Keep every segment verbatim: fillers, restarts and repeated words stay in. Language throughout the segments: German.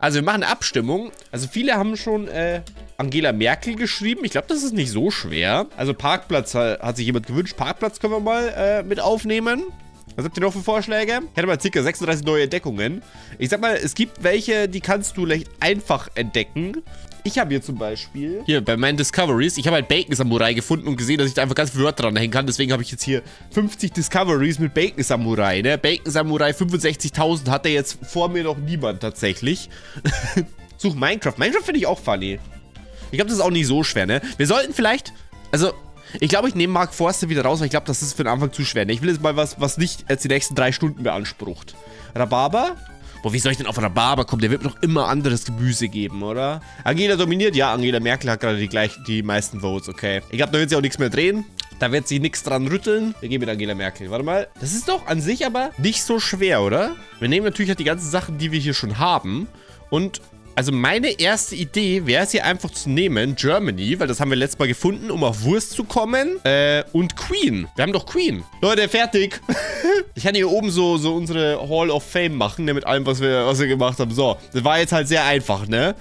Also wir machen eine Abstimmung. Also viele haben schon äh, Angela Merkel geschrieben. Ich glaube, das ist nicht so schwer. Also Parkplatz hat sich jemand gewünscht. Parkplatz können wir mal äh, mit aufnehmen. Was habt ihr noch für Vorschläge? Ich hatte mal ca. sechsunddreißig neue Entdeckungen. Ich sag mal, es gibt welche, die kannst du leicht einfach entdecken. Ich habe hier zum Beispiel, hier bei meinen Discoveries, ich habe halt Bacon Samurai gefunden und gesehen, dass ich da einfach ganz viele Wörter dranhängen kann. Deswegen habe ich jetzt hier fünfzig Discoveries mit Bacon Samurai, ne? Bacon Samurai fünfundsechzigtausend hat der jetzt vor mir noch niemand tatsächlich. Such Minecraft. Minecraft finde ich auch funny. Ich glaube, das ist auch nicht so schwer, ne? Wir sollten vielleicht, also... Ich glaube, ich nehme Mark Forster wieder raus, weil ich glaube, das ist für den Anfang zu schwer. Ich will jetzt mal was, was nicht jetzt die nächsten drei Stunden beansprucht. Rhabarber? Boah, wie soll ich denn auf Rhabarber kommen? Der wird mir doch immer anderes Gemüse geben, oder? Angela dominiert? Ja, Angela Merkel hat gerade die, gleich, die meisten Votes, okay. Ich glaube, da wird sie auch nichts mehr drehen. Da wird sich nichts dran rütteln. Wir gehen mit Angela Merkel. Warte mal. Das ist doch an sich aber nicht so schwer, oder? Wir nehmen natürlich halt die ganzen Sachen, die wir hier schon haben. Und... Also meine erste Idee wäre es hier einfach zu nehmen, Germany, weil das haben wir letztes Mal gefunden, um auf Wurst zu kommen. Äh, und Queen. Wir haben doch Queen. Leute, fertig. Ich kann hier oben so, so unsere Hall of Fame machen, ne, mit allem, was wir, was wir gemacht haben. So, das war jetzt halt sehr einfach, ne?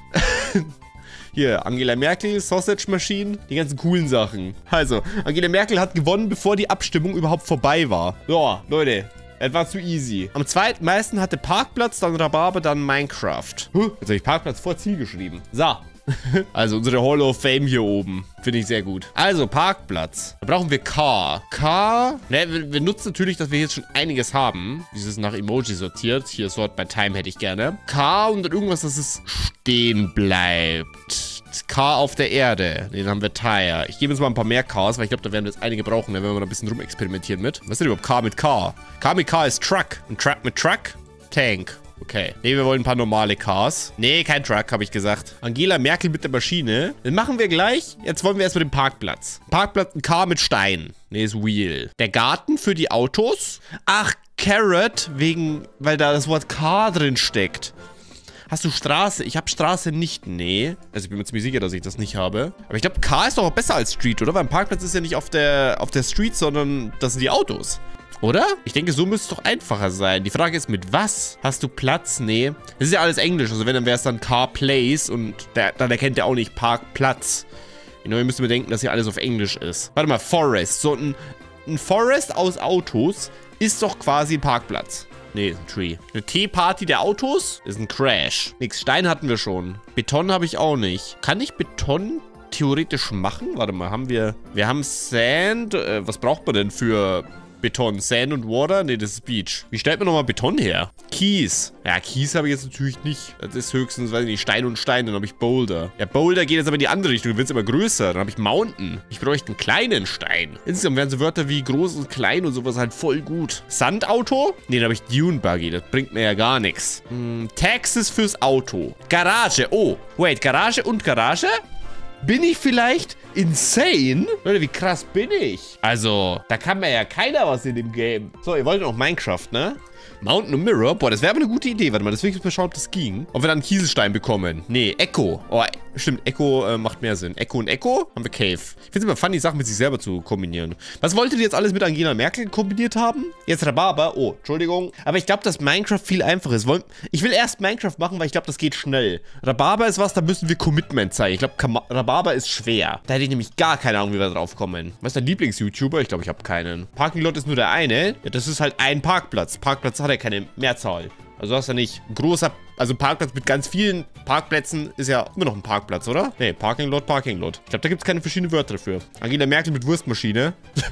Hier, Angela Merkel, Sausage Machine, die ganzen coolen Sachen. Also, Angela Merkel hat gewonnen, bevor die Abstimmung überhaupt vorbei war. So, Leute. Das war zu easy. Am zweitmeisten hatte Parkplatz, dann Rhabarber, dann Minecraft. Huh, jetzt habe ich Parkplatz vor Ziel geschrieben. So. Also unsere Hall of Fame hier oben. Finde ich sehr gut. Also Parkplatz. Da brauchen wir Car. Car. Ne, wir, wir nutzen natürlich, dass wir jetzt schon einiges haben. Dieses nach Emoji sortiert. Hier Sort by Time hätte ich gerne. Car und dann irgendwas, dass es stehen bleibt. Car auf der Erde. Den haben wir Tire. Ich gebe jetzt mal ein paar mehr Cars, weil ich glaube, da werden wir jetzt einige brauchen, wenn wir mal ein bisschen rumexperimentieren mit. Was ist denn überhaupt Car mit Car? Car mit Car ist Truck. Und Truck mit Truck? Tank. Okay. Ne, wir wollen ein paar normale Cars. Ne, kein Truck, habe ich gesagt. Angela Merkel mit der Maschine. Den machen wir gleich. Jetzt wollen wir erstmal den Parkplatz. Parkplatz, ein Car mit Stein. Ne, ist Wheel. Der Garten für die Autos. Ach, Carrot, wegen, weil da das Wort Car drin steckt. Hast du Straße? Ich habe Straße nicht. Nee. Also ich bin mir ziemlich sicher, dass ich das nicht habe. Aber ich glaube, Car ist doch auch besser als Street, oder? Weil ein Parkplatz ist ja nicht auf der, auf der Street, sondern das sind die Autos. Oder? Ich denke, so müsste es doch einfacher sein. Die Frage ist, mit was? Hast du Platz? Nee. Das ist ja alles Englisch. Also wenn, dann wäre es dann Car Place und der, dann erkennt der auch nicht Parkplatz. Genau, ihr müsst bedenken, dass hier alles auf Englisch ist. Warte mal, Forest. So ein, ein Forest aus Autos ist doch quasi ein Parkplatz. Nee, ist ein Tree. Eine T-Party der Autos ist ein Crash. Nix, Stein hatten wir schon. Beton habe ich auch nicht. Kann ich Beton theoretisch machen? Warte mal, haben wir... Wir haben Sand. Äh, was braucht man denn für Beton? Sand und Water? Nee, das ist Beach. Wie stellt man nochmal Beton her? Kies. Ja, Kies habe ich jetzt natürlich nicht. Das ist höchstens, weiß ich nicht, Stein und Stein. Dann habe ich Boulder. Ja, Boulder geht jetzt aber in die andere Richtung. Du willst immer größer. Dann habe ich Mountain. Ich bräuchte einen kleinen Stein. Insgesamt wären so Wörter wie groß und klein und sowas halt voll gut. Sandauto? Nee, dann habe ich Dune Buggy. Das bringt mir ja gar nichts. Hm, Taxes fürs Auto. Garage. Oh, wait, Garage und Garage? Bin ich vielleicht insane? Leute, wie krass bin ich? Also, da kann mir ja keiner was in dem Game. So, ihr wollt noch Minecraft, ne? Mountain und Mirror. Boah, das wäre aber eine gute Idee. Warte mal, das will ich mal schauen, ob das ging. Ob wir dann einen Kieselstein bekommen. Nee, Echo. Oh, stimmt, Echo äh, macht mehr Sinn. Echo und Echo haben wir Cave. Ich finde es immer funny, Sachen mit sich selber zu kombinieren. Was wolltet ihr jetzt alles mit Angela Merkel kombiniert haben? Jetzt Rhabarber. Oh, Entschuldigung. Aber ich glaube, dass Minecraft viel einfacher ist. Ich will erst Minecraft machen, weil ich glaube, das geht schnell. Rhabarber ist was, da müssen wir Commitment zeigen. Ich glaube, Rhabarber ist schwer. Da hätte ich nämlich gar keine Ahnung, wie wir drauf kommen. Was ist dein Lieblings-YouTuber? Ich glaube, ich habe keinen. Parking Lot ist nur der eine. Ja, das ist halt ein Parkplatz. Parkplatz hat ja keine Mehrzahl. Also hast du ja nicht ein großer, also ein Parkplatz mit ganz vielen Parkplätzen ist ja immer noch ein Parkplatz, oder? Nee, Parking Lot, Parking Lot. Ich glaube, da gibt es keine verschiedenen Wörter dafür. Angela Merkel mit Wurstmaschine.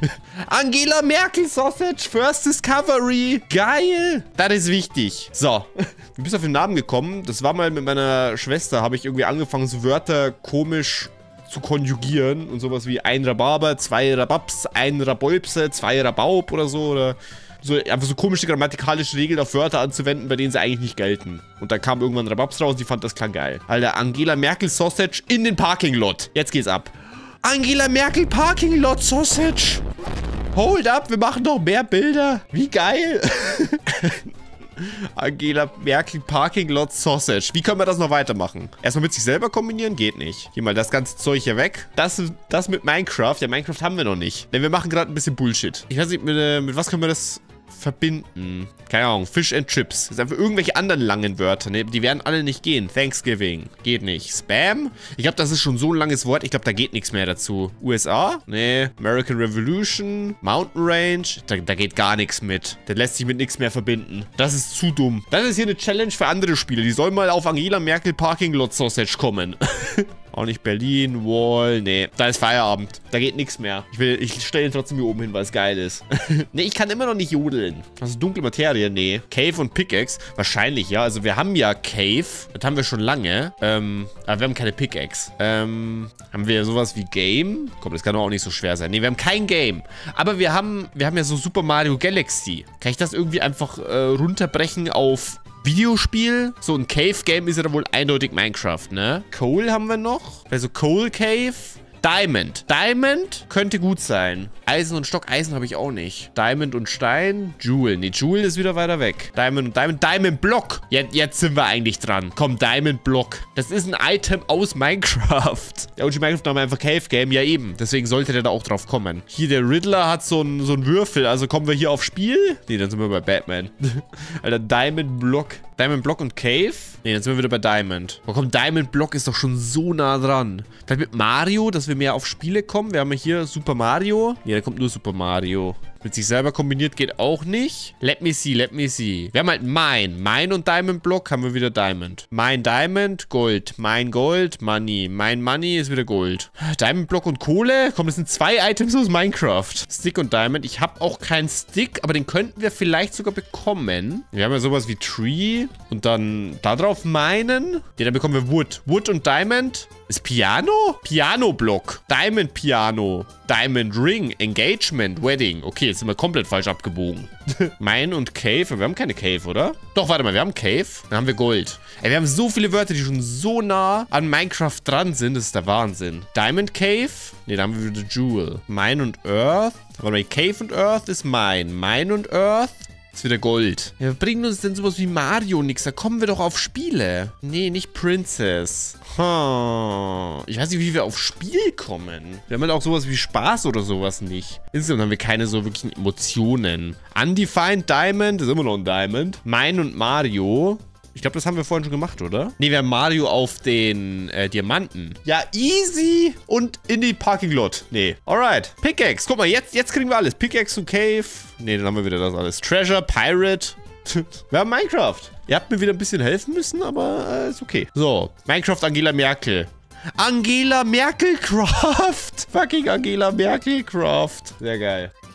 Angela Merkel Sausage, First Discovery. Geil. Das ist wichtig. So, du bist auf den Namen gekommen. Das war mal mit meiner Schwester, habe ich irgendwie angefangen, so Wörter komisch zu konjugieren. Und sowas wie ein Rhabarber, zwei Rababs, ein Rabolpse, zwei Rabaub oder so, oder... So, einfach so komische grammatikalische Regeln auf Wörter anzuwenden, bei denen sie eigentlich nicht gelten. Und dann kam irgendwann Rababs raus und die fand, das klang geil. Alter, Angela Merkel Sausage in den Parking Lot. Jetzt geht's ab. Angela Merkel Parking Lot Sausage. Hold up, wir machen noch mehr Bilder. Wie geil. Angela Merkel Parking Lot Sausage. Wie können wir das noch weitermachen? Erstmal mit sich selber kombinieren? Geht nicht. Hier mal das ganze Zeug hier weg. Das, das mit Minecraft. Ja, Minecraft haben wir noch nicht. Denn wir machen gerade ein bisschen Bullshit. Ich weiß nicht, mit, mit was können wir das verbinden. Keine Ahnung, Fish and Chips. Das sind einfach irgendwelche anderen langen Wörter. Ne? Die werden alle nicht gehen. Thanksgiving. Geht nicht. Spam? Ich glaube, das ist schon so ein langes Wort. Ich glaube, da geht nichts mehr dazu. U S A? Nee. American Revolution. Mountain Range. Da, da geht gar nichts mit. Der lässt sich mit nichts mehr verbinden. Das ist zu dumm. Das ist hier eine Challenge für andere Spiele. Die sollen mal auf Angela Merkel Parking Lot Sausage kommen. Auch nicht Berlin, Wall, nee. Da ist Feierabend. Da geht nichts mehr. Ich will, ich stelle ihn trotzdem hier oben hin, weil es geil ist. Nee, ich kann immer noch nicht jodeln. Das ist dunkle Materie, nee. Cave und Pickaxe, wahrscheinlich, ja. Also wir haben ja Cave, das haben wir schon lange. Ähm, aber wir haben keine Pickaxe. Ähm, haben wir sowas wie Game? Komm, das kann doch auch nicht so schwer sein. Nee, wir haben kein Game. Aber wir haben, wir haben ja so Super Mario Galaxy. Kann ich das irgendwie einfach äh, runterbrechen auf Videospiel? So ein Cave-Game ist ja wohl eindeutig Minecraft, ne? Coal haben wir noch. Also Coal Cave. Diamond. Diamond könnte gut sein. Eisen und Stock. Eisen habe ich auch nicht. Diamond und Stein. Jewel. Nee, Jewel ist wieder weiter weg. Diamond und Diamond. Diamond Block. Jetzt, jetzt sind wir eigentlich dran. Komm, Diamond Block. Das ist ein Item aus Minecraft. Ja, und die Minecraft haben einfach Cave Game. Ja, eben. Deswegen sollte der da auch drauf kommen. Hier, der Riddler hat so einen so einen Würfel. Also kommen wir hier auf Spiel? Nee, dann sind wir bei Batman. Alter, Diamond Block. Diamond Block und Cave? Nee, dann sind wir wieder bei Diamond. Oh komm, Diamond Block ist doch schon so nah dran. Vielleicht mit Mario, dass wir mehr auf Spiele kommen. Wir haben ja hier Super Mario. Nee, da kommt nur Super Mario. Mit sich selber kombiniert geht auch nicht. Let me see, let me see. Wir haben halt Mine. Mine und Diamond Block haben wir wieder Diamond. Mine Diamond, Gold. Mine Gold, Money. Mine Money ist wieder Gold. Diamond Block und Kohle? Komm, das sind zwei Items aus Minecraft. Stick und Diamond. Ich habe auch keinen Stick, aber den könnten wir vielleicht sogar bekommen. Wir haben ja sowas wie Tree und dann da drauf Minen. Ja, dann bekommen wir Wood. Wood und Diamond. Ist Piano? Piano Block. Diamond Piano. Diamond Ring. Engagement. Wedding. Okay, jetzt sind wir komplett falsch abgebogen. Mine und Cave. Wir haben keine Cave, oder? Doch, warte mal. Wir haben Cave. Dann haben wir Gold. Ey, wir haben so viele Wörter, die schon so nah an Minecraft dran sind. Das ist der Wahnsinn. Diamond Cave. Ne, da haben wir wieder Jewel. Mine und Earth. Warte mal, Cave und Earth ist Mine. Mine und Earth ist wieder Gold. Ja, bringen uns denn sowas wie Mario nichts? Da kommen wir doch auf Spiele. Nee, nicht Princess. Huh. Ich weiß nicht, wie wir auf Spiel kommen. Wir haben halt auch sowas wie Spaß oder sowas nicht. Insgesamt haben wir keine so wirklichen Emotionen. Undefined Diamond ist immer noch ein Diamond. Mine und Mario. Ich glaube, das haben wir vorhin schon gemacht, oder? Ne, wir haben Mario auf den äh, Diamanten. Ja, easy. Und in die Parking Lot. Nee. Alright. Pickaxe. Guck mal, jetzt, jetzt kriegen wir alles. Pickaxe und Cave. Ne, dann haben wir wieder das alles. Treasure, Pirate. Wir haben Minecraft. Ihr habt mir wieder ein bisschen helfen müssen, aber äh, ist okay. So. Minecraft Angela Merkel. Angela Merkel Craft. Fucking Angela Merkel Craft. Sehr geil.